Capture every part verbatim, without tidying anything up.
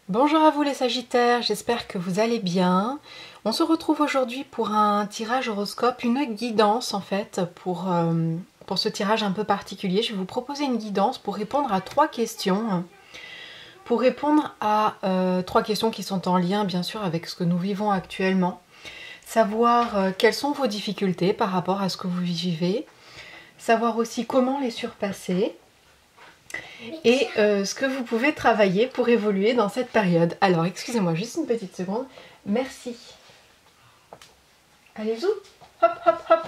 Bonjour à vous les Sagittaires, j'espère que vous allez bien. On se retrouve aujourd'hui pour un tirage horoscope, une guidance en fait pour, euh, pour ce tirage un peu particulier. Je vais vous proposer une guidance pour répondre à trois questions. Pour répondre à euh, trois questions qui sont en lien bien sûr avec ce que nous vivons actuellement. Savoir euh, quelles sont vos difficultés par rapport à ce que vous vivez. Savoir aussi comment les surpasser. Et euh, ce que vous pouvez travailler pour évoluer dans cette période. Alors, excusez-moi, juste une petite seconde. Merci. Allez-y. Hop, hop, hop.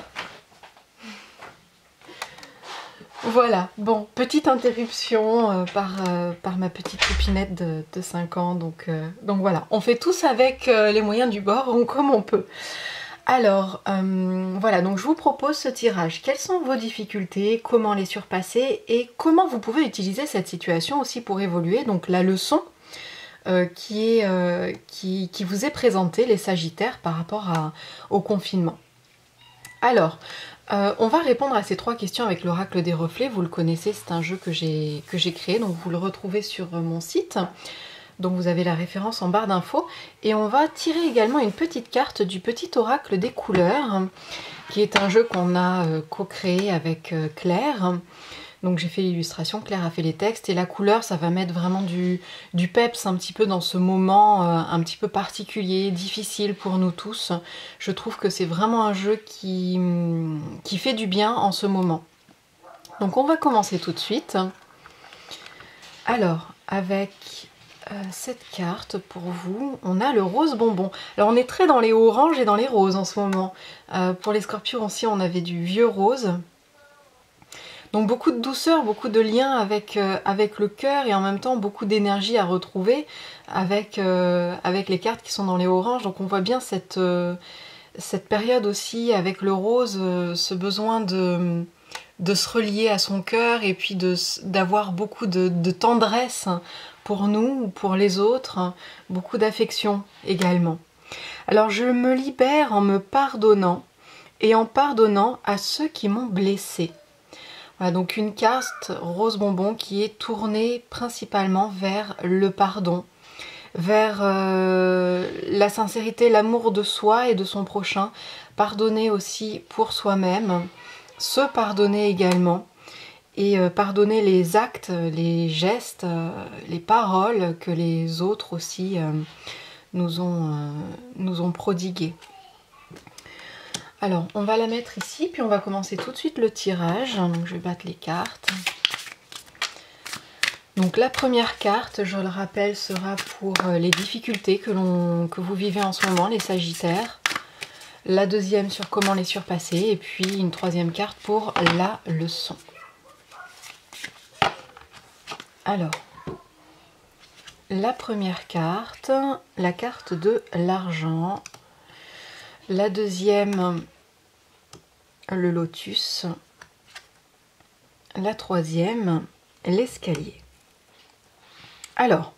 Voilà. Bon, petite interruption euh, par, euh, par ma petite copinette de, de cinq ans. Donc, euh, donc voilà, on fait tous avec euh, les moyens du bord, comme on peut. Alors, euh, voilà, donc je vous propose ce tirage. Quelles sont vos difficultés, comment les surpasser et comment vous pouvez utiliser cette situation aussi pour évoluer. Donc la leçon euh, qui, est, euh, qui, qui vous est présentée, les Sagittaires, par rapport à, au confinement. Alors, euh, on va répondre à ces trois questions avec l'oracle des reflets. Vous le connaissez, c'est un jeu que j'ai que j'ai créé, donc vous le retrouvez sur mon site. Donc vous avez la référence en barre d'infos. Et on va tirer également une petite carte du petit oracle des couleurs, qui est un jeu qu'on a euh, co-créé avec euh, Claire. Donc j'ai fait l'illustration, Claire a fait les textes. Et la couleur, ça va mettre vraiment du, du peps un petit peu dans ce moment euh, un petit peu particulier, difficile pour nous tous. Je trouve que c'est vraiment un jeu qui, qui fait du bien en ce moment. Donc on va commencer tout de suite. Alors, avec... Euh, cette carte pour vous, on a le rose bonbon. Alors on est très dans les oranges et dans les roses en ce moment. Euh, pour les scorpions aussi, on avait du vieux rose. Donc beaucoup de douceur, beaucoup de liens avec, euh, avec le cœur et en même temps beaucoup d'énergie à retrouver avec, euh, avec les cartes qui sont dans les oranges. Donc on voit bien cette, euh, cette période aussi avec le rose, euh, ce besoin de... de se relier à son cœur et puis d'avoir beaucoup de, de tendresse pour nous ou pour les autres, beaucoup d'affection également. Alors je me libère en me pardonnant et en pardonnant à ceux qui m'ont blessée. Voilà, donc une carte rose bonbon qui est tournée principalement vers le pardon, vers euh, la sincérité, l'amour de soi et de son prochain, pardonner aussi pour soi-même, se pardonner également et euh, pardonner les actes, les gestes, euh, les paroles que les autres aussi euh, nous, ont, euh, nous ont prodiguées. Alors on va la mettre ici puis on va commencer tout de suite le tirage. Donc je vais battre les cartes. Donc la première carte, je le rappelle, sera pour les difficultés que, l'on, que vous vivez en ce moment, les Sagittaires. La deuxième sur comment les surpasser et puis une troisième carte pour la leçon. Alors, la première carte, la carte de l'argent. La deuxième, le lotus. La troisième, l'escalier. Alors,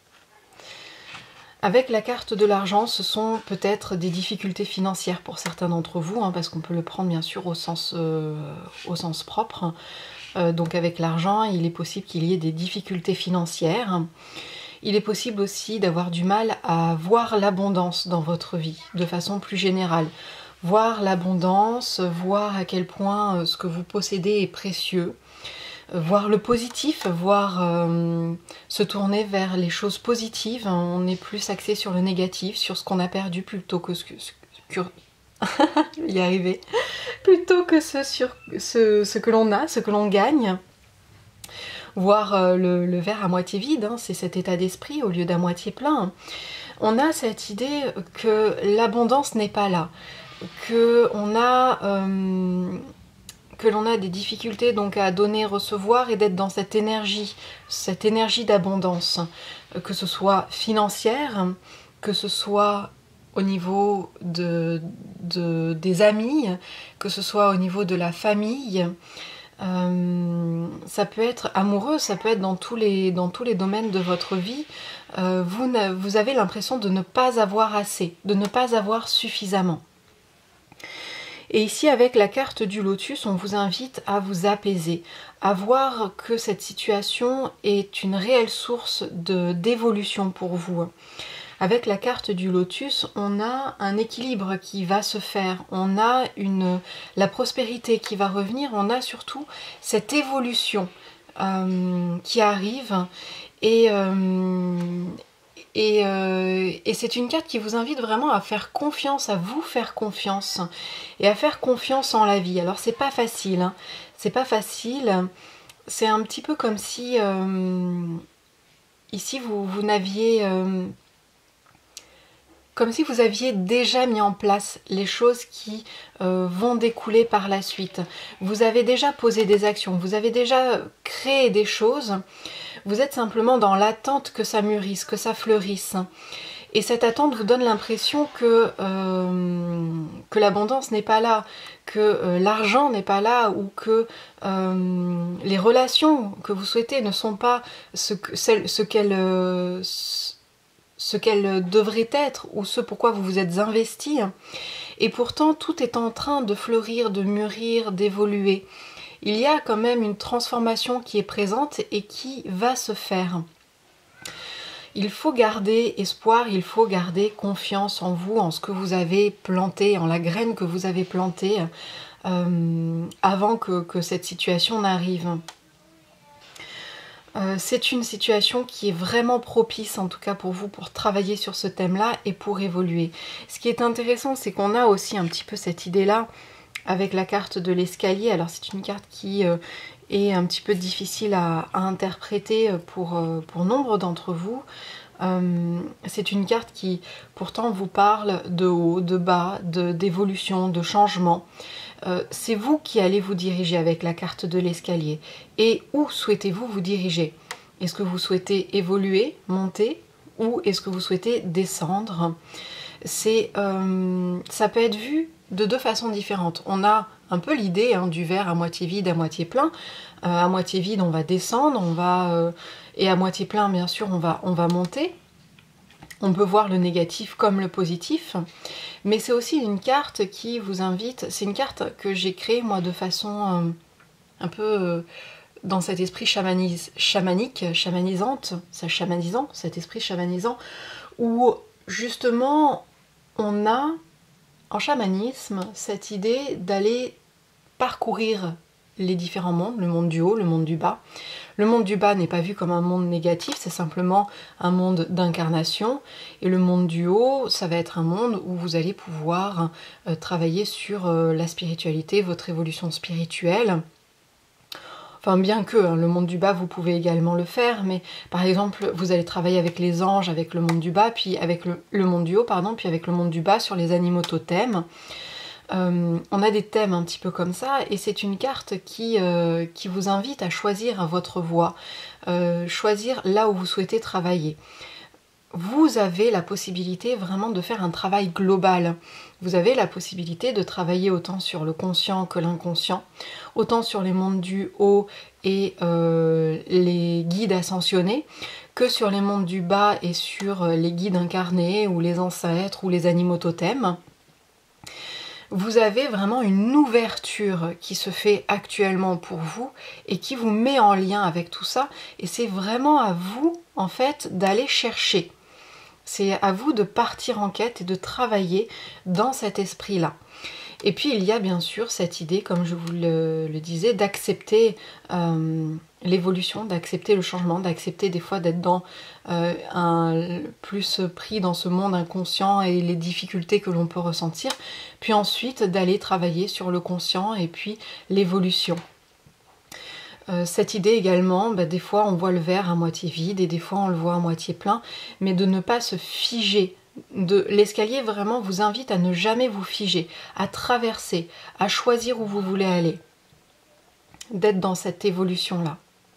avec la carte de l'argent, ce sont peut-être des difficultés financières pour certains d'entre vous, hein, parce qu'on peut le prendre bien sûr au sens, euh, au sens propre. Euh, donc avec l'argent, il est possible qu'il y ait des difficultés financières. Il est possible aussi d'avoir du mal à voir l'abondance dans votre vie, de façon plus générale. Voir l'abondance, voir à quel point ce que vous possédez est précieux. Voir le positif, voir euh, se tourner vers les choses positives. On est plus axé sur le négatif, sur ce qu'on a perdu plutôt que ce que... Sur... Je vais y arriver. Plutôt que ce, sur, ce, ce que l'on a, ce que l'on gagne. Voir euh, le, le verre à moitié vide, hein, c'est cet état d'esprit au lieu d'à moitié plein. On a cette idée que l'abondance n'est pas là. Que on a... Euh, que l'on a des difficultés donc à donner, recevoir et d'être dans cette énergie, cette énergie d'abondance, que ce soit financière, que ce soit au niveau de, de, des amis, que ce soit au niveau de la famille, euh, ça peut être amoureux, ça peut être dans tous les, dans tous les domaines de votre vie. Euh, vous, vous avez l'impression de ne pas avoir assez, de ne pas avoir suffisamment. Et ici, avec la carte du lotus, on vous invite à vous apaiser, à voir que cette situation est une réelle source de d'évolution pour vous. Avec la carte du lotus, on a un équilibre qui va se faire, on a une, la prospérité qui va revenir, on a surtout cette évolution euh, qui arrive et, euh, et, euh, et c'est une carte qui vous invite vraiment à faire confiance, à vous faire confiance et à faire confiance en la vie. Alors c'est pas facile, hein, c'est pas facile, c'est un petit peu comme si euh, ici vous, vous n'aviez... Euh, comme si vous aviez déjà mis en place les choses qui euh, vont découler par la suite. Vous avez déjà posé des actions, vous avez déjà créé des choses, vous êtes simplement dans l'attente que ça mûrisse, que ça fleurisse. Et cette attente vous donne l'impression que, euh, que l'abondance n'est pas là, que euh, l'argent n'est pas là, ou que euh, les relations que vous souhaitez ne sont pas ce que, celles, ce qu'elles... Euh, ce qu'elle devrait être ou ce pourquoi vous vous êtes investi. Et pourtant, tout est en train de fleurir, de mûrir, d'évoluer. Il y a quand même une transformation qui est présente et qui va se faire. Il faut garder espoir, il faut garder confiance en vous, en ce que vous avez planté, en la graine que vous avez plantée euh, avant que, que cette situation n'arrive. Euh, c'est une situation qui est vraiment propice, en tout cas pour vous, pour travailler sur ce thème-là et pour évoluer. Ce qui est intéressant, c'est qu'on a aussi un petit peu cette idée-là avec la carte de l'escalier. Alors c'est une carte qui euh, est un petit peu difficile à, à interpréter pour, euh, pour nombre d'entre vous. Euh, c'est une carte qui pourtant vous parle de haut, de bas, de, d'évolution, de changement. Euh, c'est vous qui allez vous diriger avec la carte de l'escalier. Et où souhaitez-vous vous diriger? Est-ce que vous souhaitez évoluer, monter, ou est-ce que vous souhaitez descendre? C'est, euh, ça peut être vu de deux façons différentes. On a un peu l'idée hein, du verre à moitié vide, à moitié plein. Euh, à moitié vide, on va descendre, on va, euh, et à moitié plein, bien sûr, on va, on va monter. On peut voir le négatif comme le positif, mais c'est aussi une carte qui vous invite, c'est une carte que j'ai créée moi de façon euh, un peu euh, dans cet esprit chamanis, chamanique, chamanisante, ça chamanisant, cet esprit chamanisant, où justement on a en chamanisme cette idée d'aller parcourir les différents mondes, le monde du haut, le monde du bas. Le monde du bas n'est pas vu comme un monde négatif, c'est simplement un monde d'incarnation. Et le monde du haut, ça va être un monde où vous allez pouvoir euh, travailler sur euh, la spiritualité, votre évolution spirituelle. Enfin, bien que hein, le monde du bas, vous pouvez également le faire, mais par exemple, vous allez travailler avec les anges, avec le monde du bas, puis avec le, le monde du haut, pardon, puis avec le monde du bas sur les animaux totems. Euh, on a des thèmes un petit peu comme ça et c'est une carte qui, euh, qui vous invite à choisir votre voie, euh, choisir là où vous souhaitez travailler. Vous avez la possibilité vraiment de faire un travail global. Vous avez la possibilité de travailler autant sur le conscient que l'inconscient, autant sur les mondes du haut et euh, les guides ascensionnés, que sur les mondes du bas et sur les guides incarnés ou les ancêtres ou les animaux totems. Vous avez vraiment une ouverture qui se fait actuellement pour vous et qui vous met en lien avec tout ça. Et c'est vraiment à vous, en fait, d'aller chercher. C'est à vous de partir en quête et de travailler dans cet esprit-là. Et puis il y a bien sûr cette idée, comme je vous le, le disais, d'accepter euh, l'évolution, d'accepter le changement, d'accepter des fois d'être dans euh, un plus pris dans ce monde inconscient et les difficultés que l'on peut ressentir, puis ensuite d'aller travailler sur le conscient et puis l'évolution. Euh, cette idée également, bah, des fois on voit le verre à moitié vide et des fois on le voit à moitié plein, mais de ne pas se figer. De l'escalier vraiment vous invite à ne jamais vous figer, à traverser, à choisir où vous voulez aller, d'être dans cette évolution-là.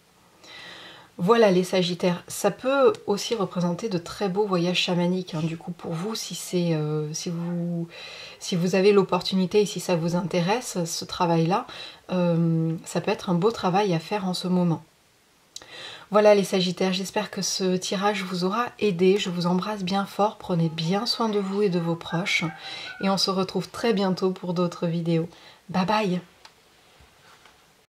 Voilà les Sagittaires, ça peut aussi représenter de très beaux voyages chamaniques, hein, du coup pour vous, si, c'est, euh, si, vous, si vous avez l'opportunité et si ça vous intéresse, ce travail-là, euh, ça peut être un beau travail à faire en ce moment. Voilà les Sagittaires, j'espère que ce tirage vous aura aidé. Je vous embrasse bien fort, prenez bien soin de vous et de vos proches. Et on se retrouve très bientôt pour d'autres vidéos. Bye bye!